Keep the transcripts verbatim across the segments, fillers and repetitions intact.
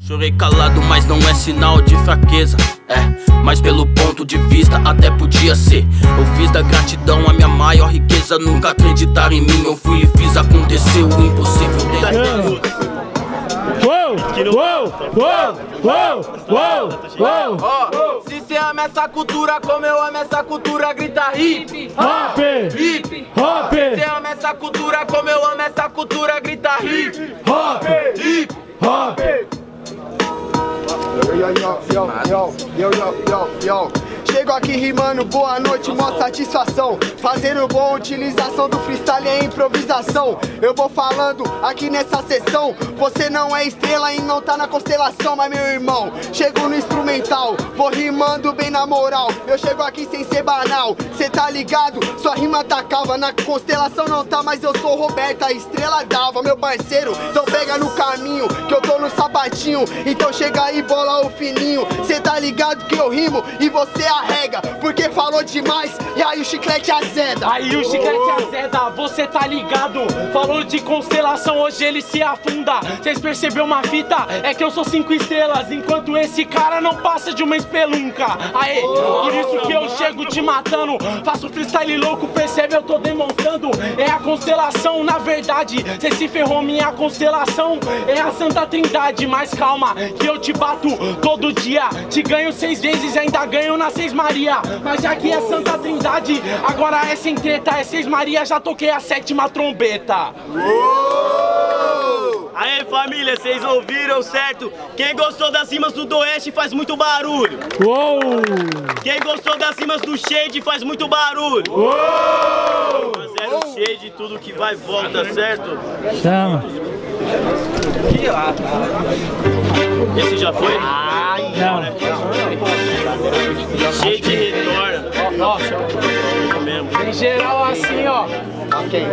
Chorei calado, mas não é sinal de fraqueza. É, mas pelo ponto de vista até podia ser. Eu fiz da gratidão a minha maior riqueza. Nunca acreditaram em mim, eu fui e fiz acontecer o impossível. Uou, uou, uou, uou, uou, uou. Oh, se cê ama essa cultura como eu amo essa cultura, grita hip hop, hip hop. Se cê ama essa cultura como eu amo essa cultura, grita hip hop, hip hop. Yo, yo, yo, yo, yo, yo, yo, yo. Chego aqui rimando, boa noite, mó satisfação. Fazendo boa utilização do freestyle e improvisação. Eu vou falando aqui nessa sessão. Você não é estrela e não tá na constelação, mas meu irmão, chego no instrumental, vou rimando bem na moral. Eu chego aqui sem ser banal, cê tá ligado? Sua rima tá calva, na constelação não tá, mas eu sou Roberta, a estrela d'alva, meu parceiro. Então pega no caminho, que eu tô no sapatinho. Então chega aí, bola o fininho. Cê tá ligado que eu rimo e você arrega, porque falou demais e aí o chiclete azeda. Aí o chiclete azeda, você tá ligado? Falou de constelação, hoje ele se afunda. Cês percebeu uma fita? É que eu sou cinco estrelas, enquanto esse cara não passa de uma espelunca. Aê, por isso que eu chego te matando. Faço freestyle louco, percebe? Eu tô demonstrando. É a constelação, na verdade. Cê se ferrou, minha constelação é a Santa Trindade. Mas calma, que eu te bato todo dia. Te ganho seis vezes e ainda ganho na Seis Maria. Mas já que é Santa Trindade, agora é sem treta, é Seis Maria, já toquei a sétima trombeta. Aê família, vocês ouviram certo? Quem gostou das rimas do Doeste faz muito barulho. Uou! Quem gostou das rimas do Shade faz muito barulho. Uou! Zero Shade, tudo que vai e volta, certo? Chama. Esse já foi? Não. Shade retorna. Nossa, em geral assim, ó. Ok.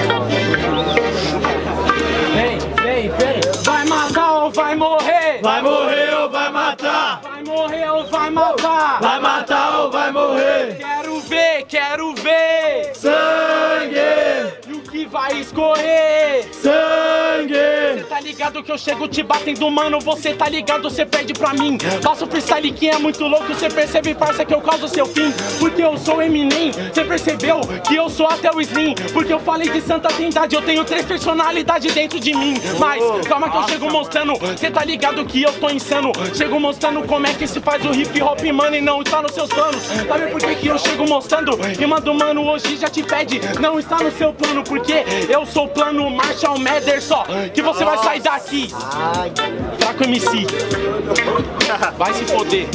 Vem, vem, vem. Vai matar ou vai morrer? Vai morrer ou vai matar? Vai morrer ou vai matar? Vai matar ou vai morrer? Quero ver, quero ver Sangue! e o que vai escorrer? Sangue! Cê tá ligado que eu chego te batendo, mano? Você tá ligado, cê perde pra mim. Faço freestyle que é muito louco, cê percebe, parça, que eu causo seu fim. Porque eu sou Eminem, cê percebeu que eu sou até o Slim. Porque eu falei de Santa Trindade, eu tenho três personalidades dentro de mim. Mas calma que eu chego mostrando, cê tá ligado que eu tô insano. Chego mostrando como é que se faz o hip hop, mano, e não está nos seus planos. Sabe por que que eu chego mostrando? Rimando, mano, hoje já te pede, não está no seu plano. Porque eu sou o plano Marshall Mathers, só que você vai sair daqui. Fraco M C, vai se foder.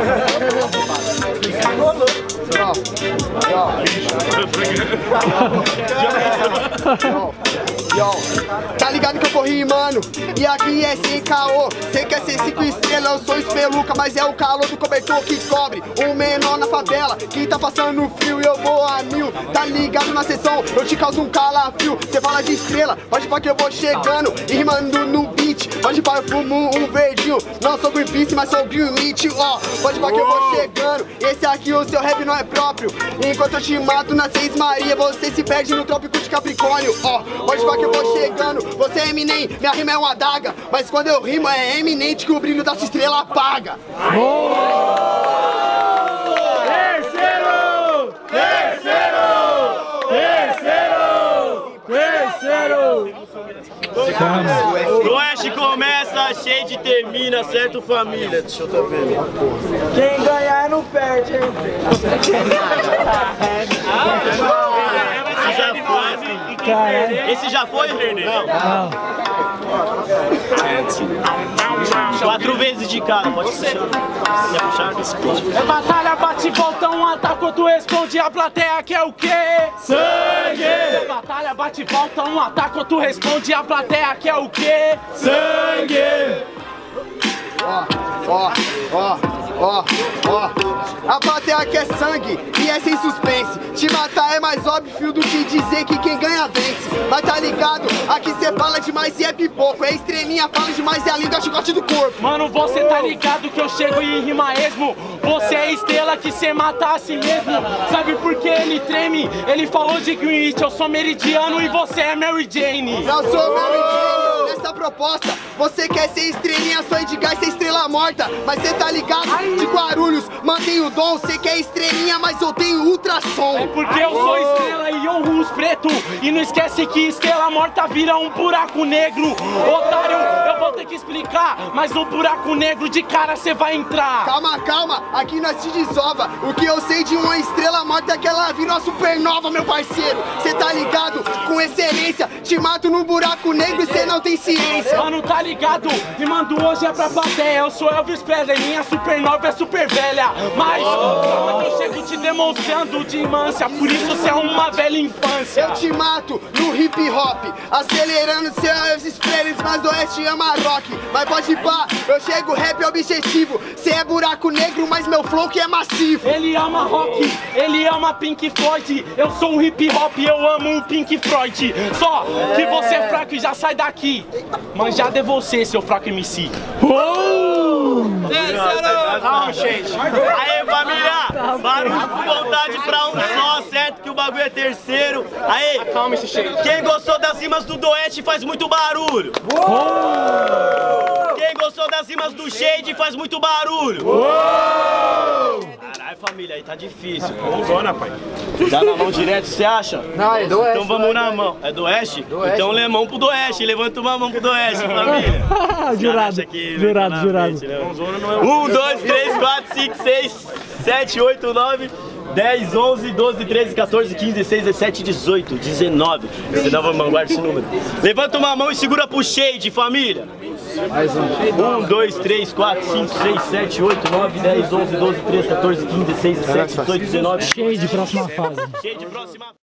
Yo, tá ligado que eu tô rimando e aqui é sem caô. Cê quer ser cinco estrelas, eu sou espeluca, mas é o calor do cobertor que cobre o menor na favela, que tá passando frio e eu vou a mil. Tá ligado na sessão, eu te causo um calafrio. Cê fala de estrela, pode pra que eu vou chegando e rimando no beat. Pode pra eu fumo um verdinho, não sou Greenpeace, mas sou Greenwich, ó. Pode pra que eu vou chegando, esse aqui o seu rap não é próprio. Enquanto eu te mato na Seis Maria, você se perde no trópico de Capricórnio, ó. Pode pra que eu vou chegando, você é Eminem, minha rima é uma adaga. Mas quando eu rimo é eminente que o brilho da sua estrela apaga. Terceiro! Terceiro! Terceiro! Terceiro! No Oeste começa, Shade termina, certo família? Deixa eu tá vendo. Quem ganhar não perde, hein? Esse já foi. Esse já foi? Não. Não. Quatro vezes de cada, pode ser. É batalha, bate e volta, um ataque, outro responde. A plateia quer o quê? Sangue! É batalha, bate e volta, um ataque, outro responde. A plateia quer o quê? Sangue! Ó, ó, ó, ó, ó. A plateia quer sangue e é sem suspense. Te matar é mais óbvio do que dizer que quem ganha vence. Mas tá ligado, aqui cê fala demais e é pipoco. É estrelinha, fala demais e é a linda chicote do corpo. Mano, você tá ligado que eu chego e rima esmo. Você é estrela que cê mata a si mesmo. Sabe por que ele treme? Ele falou de Greenwich, eu sou meridiano e você é Mary Jane. Eu sou Mary Jane. essa proposta. Você quer ser estrelinha, sonho de gás, ser estrela morta. Mas cê tá ligado? De Guarulhos, mantém o dom. Cê quer estrelinha, mas eu tenho ultrassom. É porque eu sou estrela e honro os preto. E não esquece que estrela morta vira um buraco negro. Otário, eu vou ter que explicar, mas no buraco negro de cara cê vai entrar. Calma, calma, aqui nós te desova. O que eu sei de uma estrela morta é que ela vira uma supernova, meu parceiro. Cê tá ligado? Com excelência, te mato no buraco negro e cê não tem ciência. Mano, tá ligado? E mando hoje é pra plateia. Eu sou Elvis Presley, minha supernova é super velha. Mas calma que eu chego te demonstrando de imância. Por isso cê é uma velha infância. Eu te mato no hip hop, acelerando seu Elvis Presley, mas do oeste ama rock. Mas pode pá, eu chego, rap é objetivo. Cê é buraco negro, mas meu flow que é massivo. Ele ama rock, ele ama Pink Floyd. Eu sou um hip hop, eu amo o Pink Floyd. Só que você é fraco e já sai daqui. Manjado é você, seu fraco M C. Oh! Calma, gente. Aê, família! Barulho com vontade pra um só, certo? Que o bagulho é terceiro. Aê! Calma esse shade. Quem gostou das rimas do Doeste faz muito barulho. Oh! Quem gostou das rimas do Shade faz muito barulho. Oh! Caralho, família, aí tá difícil. Vamos embora, pai. Já na mão direto, você acha? Não, é do oeste. Então vamos na mão. É do Oeste? Do oeste. Então lemão pro do Oeste. Levanta uma mão pro do Oeste, família. Jurado, aqui, jurado, jurado. Frente, né? Um, dois, três, quatro, cinco, seis, sete, oito, nove, dez, onze, doze, treze, quatorze, quinze, dezesseis, dezessete, dezoito, dezenove. Você dá uma mão, guarda esse número. Levanta uma mão e segura pro Shade, família. Mais um. um, dois, três, quatro, cinco, seis, sete, oito, nove, dez, onze, doze, treze, quatorze, quinze, dezesseis, dezessete, dezoito, dezenove. Shade, próxima fase. Shade, próxima